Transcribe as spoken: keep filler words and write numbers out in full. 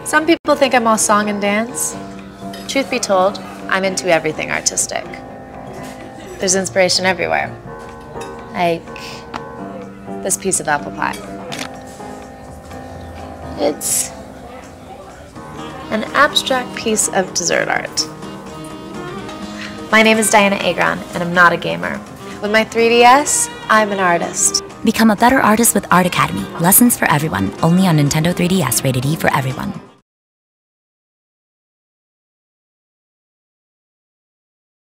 Some people think I'm all song and dance. Truth be told, I'm into everything artistic. There's inspiration everywhere. Like this piece of apple pie. It's an abstract piece of dessert art. My name is Dianna Agron, and I'm not a gamer. With my three D S, I'm an artist. Become a better artist with Art Academy. Lessons for everyone. Only on Nintendo three D S, rated E for everyone.